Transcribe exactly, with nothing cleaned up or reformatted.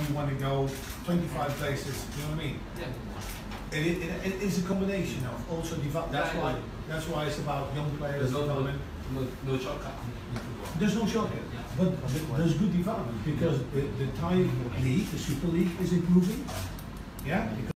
you want to go twenty-five places. You know what I mean? Yeah. It, it, it is a combination of also develop. That's Yeah, I why know. that's why it's about young players There's no, no, development. no, no shortcut in football. There's no shortcut, Yeah. but th- there's good development because the, the Thai league, the Super League, is improving. Yeah. Because